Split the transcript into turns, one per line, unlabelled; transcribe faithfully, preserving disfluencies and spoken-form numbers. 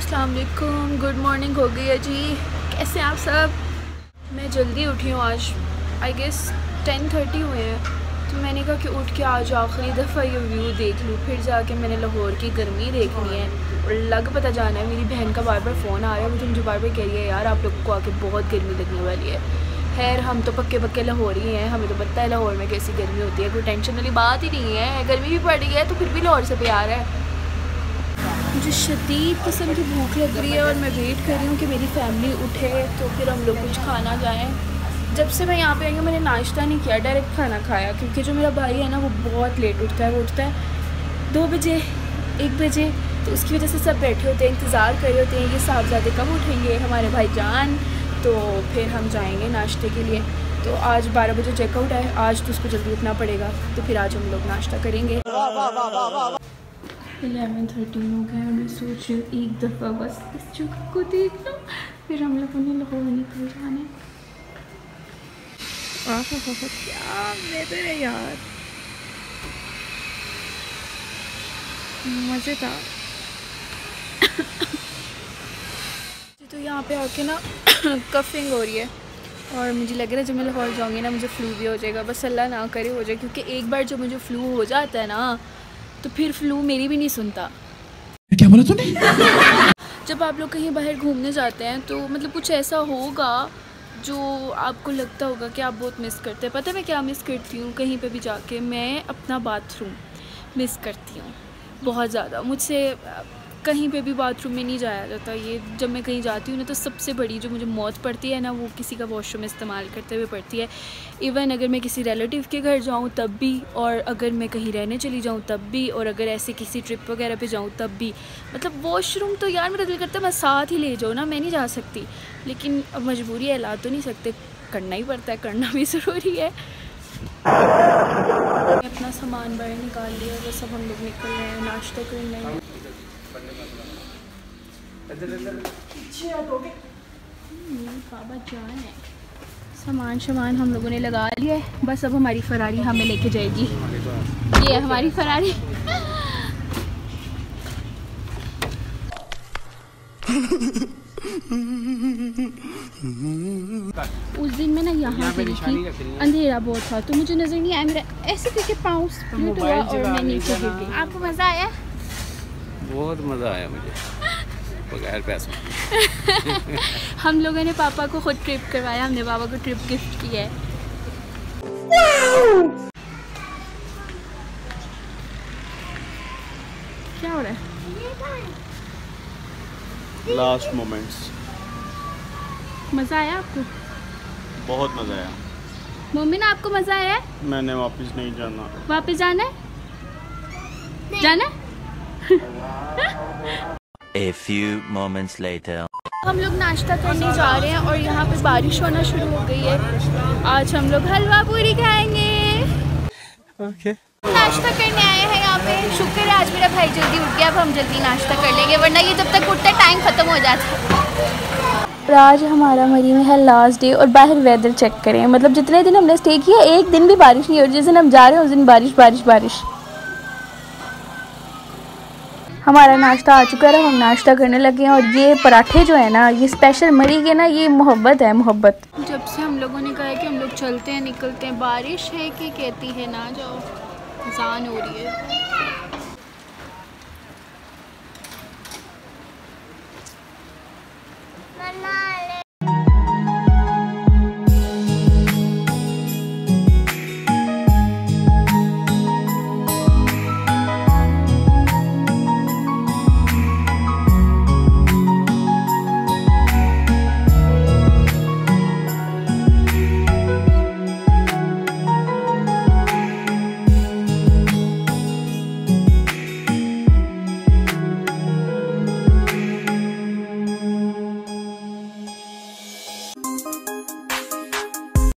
अस्सलाम वालेकुम, good morning हो गई है जी। कैसे हैं आप सब? मैं जल्दी उठी हूँ आज, आई गेस टेन थर्टी हुए हैं, तो मैंने कहा कि उठ के आज आखिरी दफ़ा ये व्यू देख लूँ। फिर जाके मैंने लाहौर की गर्मी देखनी है और लग पता जाना है। मेरी बहन का बार बार फ़ोन आ रहा है, मुझे मुझे बार बार कह रही है यार आप लोगों को आके बहुत गर्मी लगने वाली है। खैर हम तो पक्के पक्के लाहौरी हैं, हमें तो पता है लाहौर में कैसी गर्मी होती है, कोई टेंशन वाली बात ही नहीं है। गर्मी भी पड़ रही है तो फिर भी लाहौर से प्यार है। मुझे शदीद किस्म की भूख लग रही है और मैं वेट कर रही हूँ कि मेरी फैमिली उठे तो फिर हम लोग कुछ खाना जाएँ। जब से मैं यहाँ पे आई हूँ मैंने नाश्ता नहीं किया, डायरेक्ट खाना खाया, क्योंकि जो मेरा भाई है ना वो बहुत लेट उठता है। वो उठता है दो बजे एक बजे, तो उसकी वजह से सब बैठे होते हैं, इंतज़ार कर रहे होते हैं ये साहबज़ादे कब उठेंगे हमारे भाईजान, तो फिर हम जाएंगे नाश्ते के लिए। तो आज बारह बजे चेकआउट है, आज तो उसको जल्दी उठना पड़ेगा, तो फिर आज हम लोग नाश्ता करेंगे। इलेवन थर्टीन हो गया, मैं सोच रही हूँ एक दफ़ा बस इस जगह को देख लो, फिर हम लोगों ने लाहौर निकल जाना। आह क्या वेदर है यार, मज़ेदार। तो यहाँ पे आके ना कफिंग हो रही है और मुझे लग रहा है जब मैं लाहौर जाऊँगी ना मुझे फ्लू भी हो जाएगा। बस अल्लाह ना करे हो जाए, क्योंकि एक बार जब मुझे फ्लू हो जाता है ना तो फिर फ्लू मेरी भी नहीं सुनता।
क्या बोला तूने?
जब आप लोग कहीं बाहर घूमने जाते हैं तो मतलब कुछ ऐसा होगा जो आपको लगता होगा कि आप बहुत मिस करते हैं। पता है मैं क्या मिस करती हूँ? कहीं पे भी जाके मैं अपना बाथरूम मिस करती हूँ बहुत ज़्यादा। मुझसे कहीं पे भी बाथरूम में नहीं जाया जाता। ये जब मैं कहीं जाती हूँ ना तो सबसे बड़ी जो मुझे मौत पड़ती है ना वो किसी का वॉशरूम इस्तेमाल करते हुए पड़ती है। इवन अगर मैं किसी रिलेटिव के घर जाऊँ तब भी, और अगर मैं कहीं रहने चली जाऊँ तब भी, और अगर ऐसे किसी ट्रिप वगैरह पे जाऊँ तब भी। मतलब वॉशरूम तो यार मेरा दिल करता है मैं साथ ही ले जाऊँ ना, मैं नहीं जा सकती, लेकिन अब मजबूरी है, ला तो नहीं सकते, करना ही पड़ता है, करना भी ज़रूरी है। अपना सामान बाहर निकाल लिया, बस अब हम लोग निकल रहे हैं नाश्ता करने। बाबा जान है, सामान सामान हम लोगों ने लगा लिया है, बस अब हमारी फरारी हमें लेके जाएगी। ये है हमारी फरारी। उस दिन मैं ना यहाँ पे थी, अंधेरा बहुत था तो मुझे नजर नहीं आया, मेरा ऐसे करके पाँव स्प्लिट हुआ और मैं नीचे गिर गई। आपको मज़ा आया?
बहुत मज़ा आया मुझे बगैर पैसों।
हम लोगों ने पापा को खुद ट्रिप करवाया, हमने पापा को ट्रिप गिफ्ट किया है। क्या हो रहा है?
Last moments.
मज़ा आया आपको?
बहुत मज़ा आया।
मम्मी ना आपको मज़ा आया?
मैंने वापस नहीं जाना।
वापस जाना है? जाना है?
A few moments later.
हम लोग नाश्ता करने जा रहे हैं और यहाँ पे बारिश होना शुरू हो गई है। आज हम लोग हलवा पूरी खाएंगे।
okay.
नाश्ता करने आए हैं यहाँ पे। शुक्र है आज मेरा भाई जल्दी उठ गया, अब हम जल्दी नाश्ता कर लेंगे, वरना ये जब तक उठता टाइम ख़त्म हो जाता है। आज हमारा मरी में है लास्ट डे और बाहर वेदर चेक करें, मतलब जितने दिन हमने स्टे किया एक दिन भी बारिश नहीं हो रही। जिस दिन हम जा रहे हैं उस दिन बारिश बारिश बारिश। हमारा नाश्ता आ चुका है, हम नाश्ता करने लगे हैं और ये पराठे जो है ना ये स्पेशल मरी के ना, ये मोहब्बत है, मोहब्बत। जब से हम लोगों ने कहा है कि हम लोग चलते हैं निकलते हैं, बारिश है कि कहती है ना जाओ, अज़ान हो रही है।
मम्मा